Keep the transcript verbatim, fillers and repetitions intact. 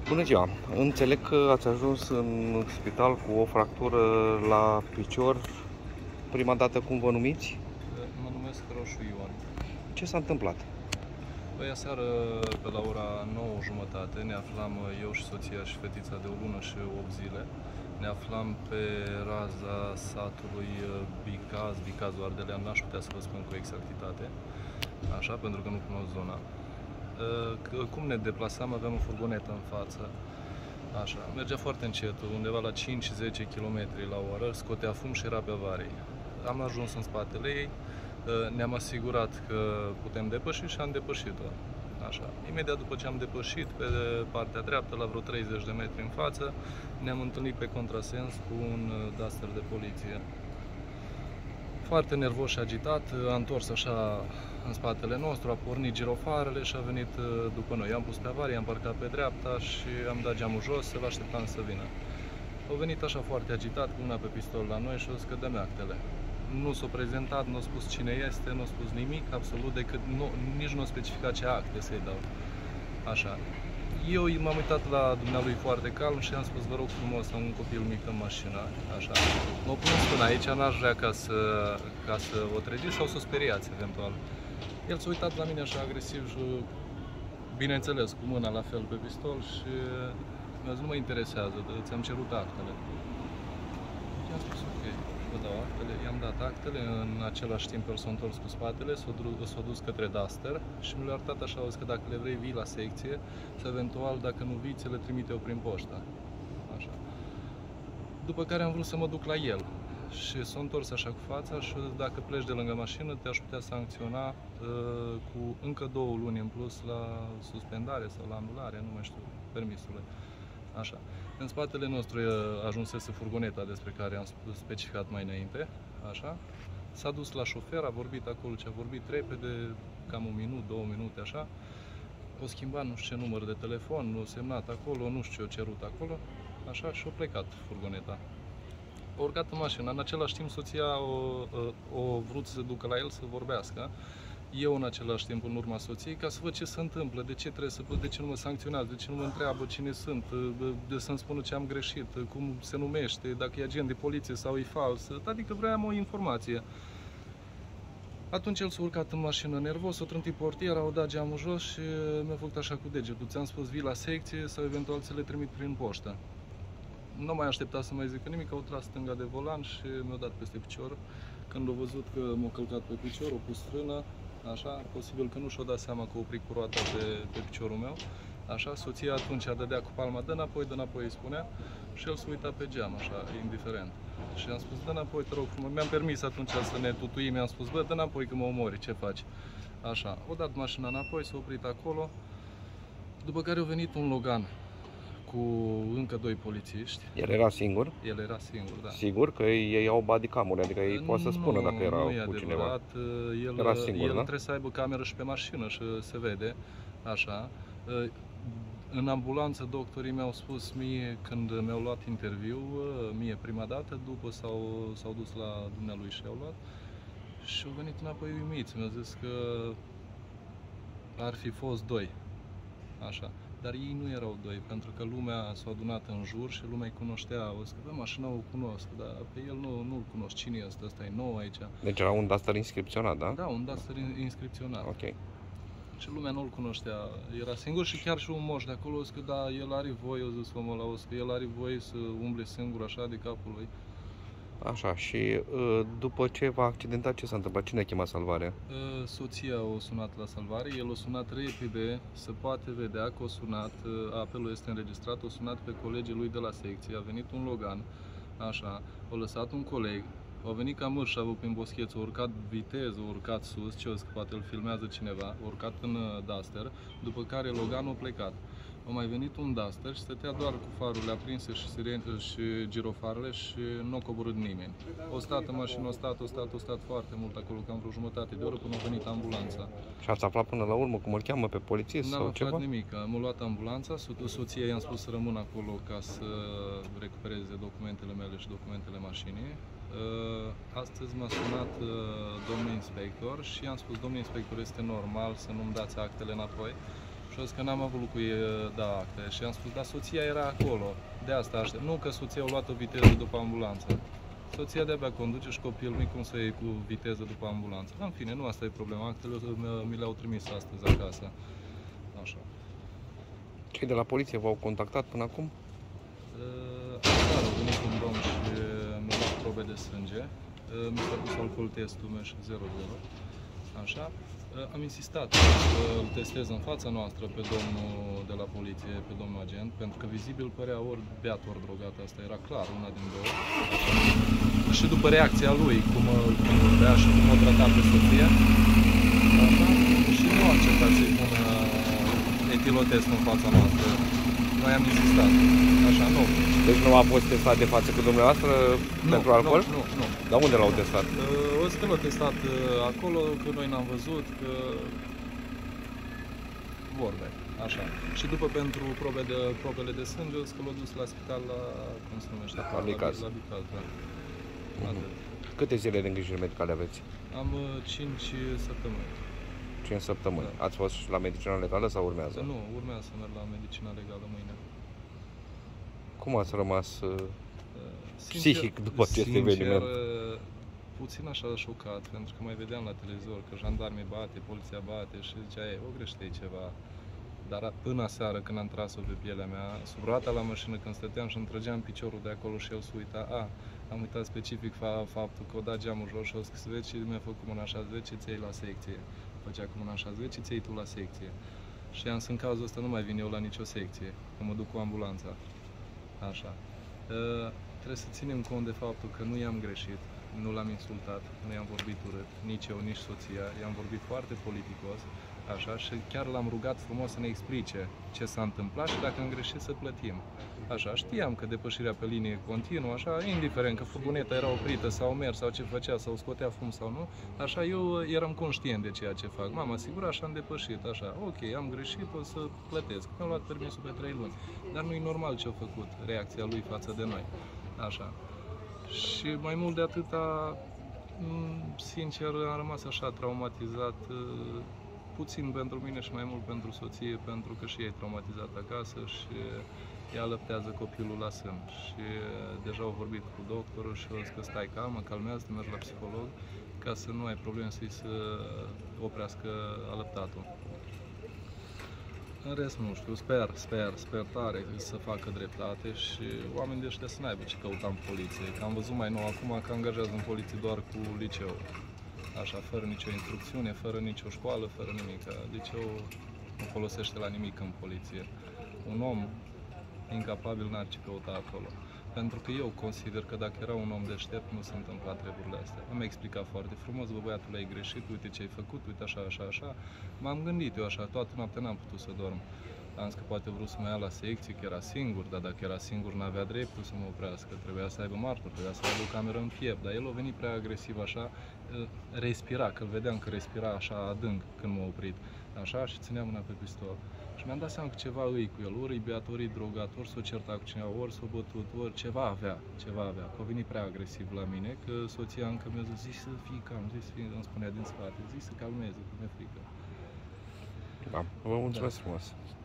Bună ziua! Înțeleg că ați ajuns în spital cu o fractură la picior. Prima dată cum vă numiți? Mă numesc Roșu Ion. Ce s-a întâmplat? Păi aseară, pe la ora nouă jumătate, ne aflam, eu și soția și fetița de o lună și opt zile, ne aflam pe raza satului Bicaz, Bicazul Ardelean, n-aș putea să vă spun cu exactitate, așa, pentru că nu cunosc zona. Cum ne deplasam, aveam o furgonetă în față, așa, mergea foarte încet, undeva la cinci zece kilometri la oră, scotea fum și era pe avarii. Am ajuns în spatele ei, ne-am asigurat că putem depăși și am depășit-o. Așa. Imediat după ce am depășit, pe partea dreaptă, la vreo treizeci de metri în față, ne-am întâlnit pe contrasens cu un Duster de poliție. Foarte nervos și agitat, a întors așa în spatele nostru, a pornit girofarele și a venit după noi. I-am pus pe avarie, am parcat pe dreapta și am dat geamul jos, să-l așteptam să vină. A venit așa foarte agitat, cu una pe pistol la noi și o să dăm actele. Nu s-a prezentat, nu a spus cine este, nu a spus nimic, absolut, decât nu, nici nu a specificat ce acte să-i dau. Așa. Eu m-am uitat la dumnealui foarte calm și am spus, vă rog frumos, am un copil mic în mașină, așa. Mă pun până aici, n-aș vrea ca să, ca să o treziți sau să o speriați, eventual. El s-a uitat la mine așa agresiv și, bineînțeles, cu mâna la fel pe pistol și mi-a zis, nu mă interesează, ți-am cerut actele. I-am spus, ok, vă dau actele, i-am dat actele, în același timp el s-a întors cu spatele, s-a dus către Duster și mi le-a arătat așa, că dacă le vrei vii la secție, sau eventual dacă nu vii, ți le trimite eu prin poștă. Așa. După care am vrut să mă duc la el și s-a întors așa cu fața și dacă pleci de lângă mașină, te-aș putea sancționa uh, cu încă două luni în plus la suspendare sau la anulare, nu mai știu, permisule. Așa. În spatele nostru ajunsese furgoneta despre care am specificat mai înainte, așa. S-a dus la șofer, a vorbit acolo ce a vorbit repede, cam un minut, două minute, așa. O schimbat nu știu ce număr de telefon, nu semnat acolo, nu știu ce a cerut acolo, așa, și a plecat furgoneta. A urcat în mașină, în același timp soția a vrut să se ducă la el să vorbească. Eu în același timp în urma soției, ca să văd ce se întâmplă, de ce trebuie să văd, de ce nu mă sancționează, de ce nu mă întreabă cine sunt, de să-mi spună ce am greșit, cum se numește, dacă e agent de poliție sau e fals, adică vreau o informație. Atunci el s-a urcat în mașină nervos, a trântit portiera, a dat geamul jos și mi-a făcut așa cu degetul. Ți-am spus vii la secție sau eventual să le trimit prin poștă. Nu mai așteptat să mai zică nimic, au tras stânga de volan și mi-a dat peste picior. Când a văzut că m-a călcat pe picior, a pus frână, așa, posibil că nu și-a dat seama că a oprit cu roata pe, pe piciorul meu. Așa, soția atunci a dădea cu palma, dă înapoi, dă înapoi, îi spunea, și el s-a uitat pe geam, așa, indiferent. Și am spus, dă înapoi, te rog frumos. Mi-am permis atunci să ne tutuim, mi-am spus, bă, dă înapoi că mă omori, ce faci? Așa, o dat mașina înapoi, s-a oprit acolo, după care a venit un Logan cu încă doi polițiști. El era singur? El era singur, da. Sigur că ei au bodycam-uri, adică ei pot să spună nu, dacă era nu cu adevărat. cineva. El, era singur, el da? trebuie să aibă cameră și pe mașină și se vede, așa. În ambulanță doctorii mi-au spus mie, când mi-au luat interviu, mie prima dată, după s-au dus la dumnealui și au luat, și au venit înapoi uimiți. Mi-au zis că ar fi fost doi, așa. Dar ei nu erau doi, pentru că lumea s-a adunat în jur și lumea îi cunoștea. O zic, bă, mașina o cunosc, dar pe el nu, nu-l cunosc. Cine e ăsta? Ăsta e nou aici. Deci era un Duster inscripționat, da? Da, un Duster inscripționat. Ok. Și lumea nu-l cunoștea. Era singur și chiar și un moș de acolo, o zic, da, el are voie, o zis omul ăla, o zic, el are voie să umble singur așa de capul lui. Așa, și după ce v-a accidentat, ce s-a întâmplat? Cine a chemat salvarea? Soția a sunat la salvare, el a sunat repede, se poate vedea că a sunat, apelul este înregistrat, a sunat pe colegii lui de la secție, a venit un Logan, așa, a lăsat un coleg, a venit ca mărșavul prin boscheț, a urcat viteză, a urcat sus, ce o zic, poate îl filmează cineva, a urcat în Duster, după care Logan a plecat. A mai venit un Duster și stătea doar cu farurile aprinse și, sirene, și girofarele și nu a coborât nimeni. O stat în mașină, o stat, o stat, o stat foarte mult acolo, cam vreo jumătate de oră până a venit ambulanța. Și ați aflat până la urmă cum îl cheamă pe polițist sau ceva? N-am aflat nimic, am luat ambulanța, soția i-am spus să rămân acolo ca să recupereze documentele mele și documentele mașinii. Astăzi m-a sunat domnul inspector și i-am spus, domnul inspector, este normal să nu-mi dați actele înapoi? Și a zis că n-am avut cu ei da acte. Și am spus, dar soția era acolo. De asta aștept. Nu că soția a luat o viteză după ambulanță. Soția de-abia conduce și copilul mic, cum să iei cu viteză după ambulanță. În fine, nu asta e problema. Actele mi le-au trimis astăzi acasă. Așa. Cei de la poliție v-au contactat până acum? Aseară a venit un domn și mi-a luat probe de sânge. Mi s-a pus alcool testul meu și zero zero. Așa. Am insistat să îl testez în fața noastră pe domnul de la poliție, pe domnul agent, pentru că vizibil părea ori beat, ori drogat. Asta era clar, una din două. Și după reacția lui, cum îl bea și cum o trata pe soție, așa, și nu a acceptat să-i pună etilotest în fața noastră. Noi am insistat. Așa, nu. Deci nu a fost testat de față cu dumneavoastră nu, pentru alcool? Nu, nu, nu. Dar unde l-au testat? Uh, o să că l-au testat uh, acolo, că noi n-am văzut, că vorbe, așa. Și după pentru probe de, probele de sânge, o să că l-au dus la spital la, cum se numește? La Bicaz. La Bicaz, da. Atât. Câte zile de îngrijiri medicale aveți? Am uh, cinci săptămâni. cinci săptămâni. Da. Ați fost la medicina legală sau urmează? Nu, urmează să merg la medicina legală mâine. Cum ați rămas uh, Sincer, psihic după acest sincer, eveniment? puțin așa șocat, pentru că mai vedeam la televizor că jandarmii bate, poliția bate și zicea, e, o grește ceva. Dar până seară, când am tras-o pe pielea mea, sub roata la mașină, când stăteam și îmi trăgeam piciorul de acolo și el se uita, a, am uitat specific fa faptul că o dat geamul jos și o scris, vezi ce mi-a făcut mâna așa, vezi ce ți-ai la secție. Făcea cu mâna așa, vezi ce ți-ai tu la secție. Și am zis, în cazul ăsta nu mai vin eu la nicio secție, că mă duc cu ambulanța. Așa. Uh, trebuie să ținem cont de faptul că nu i-am greșit, nu l-am insultat, nu i-am vorbit urât, nici eu, nici soția, i-am vorbit foarte politicos, așa, și chiar l-am rugat frumos să ne explice ce s-a întâmplat și dacă am greșit să plătim. Așa, știam că depășirea pe linie continuă, așa, indiferent că furgoneta era oprită sau mers sau ce făcea, sau scotea fum sau nu, așa, eu eram conștient de ceea ce fac. M-am asigurat și am depășit, așa, ok, am greșit, o să plătesc. Mi-am luat permisul pe trei luni, dar nu e normal ce a făcut, reacția lui față de noi, așa. Și mai mult de atâta, sincer, am rămas așa traumatizat, puțin pentru mine și mai mult pentru soție, pentru că și ei e traumatizat acasă și ea alăptează copilul la sân. Și deja au vorbit cu doctorul și au zis că stai calmă, calmează-te, mergi la psiholog, ca să nu ai probleme să-i să oprească alăptatul. În rest, nu știu, sper, sper, sper tare să facă dreptate și oamenii de ăștia să n-aibă ce căuta în poliție. Că am văzut mai nou acum că angajează în poliție doar cu liceu. Așa, fără nicio instrucțiune, fără nicio școală, fără nimic. Liceul nu folosește la nimic în poliție. Un om incapabil n-ar ce căuta acolo. Pentru că eu consider că dacă era un om deștept, nu se întâmpla treburile astea. Am explicat foarte frumos, bă, băiatul, ai greșit, uite ce ai făcut, uite așa, așa, așa. M-am gândit eu așa, toată noaptea n-am putut să dorm. Am zis că poate vrut să mă ia la secție, că era singur, dar dacă era singur n-avea dreptul să mă oprească. Trebuia să aibă martor, trebuia să aibă o cameră în piept, dar el a venit prea agresiv așa, respira, că îl vedeam că respira așa adânc când m-a oprit. Așa, și ținea mâna pe pistol. Și mi-am dat seama că ceva îi cu el, ori e beat, ori e drogat, ori s-o certa cu cineva, ori s-o bătut, ori ceva avea, ceva avea. Că a venit prea agresiv la mine, că soția încă mi-a zis, zici să fii calm, zici să fii, îmi spunea din spate, zici să calmeze, că mi-e frică. Da, vă mulțumesc da. frumos.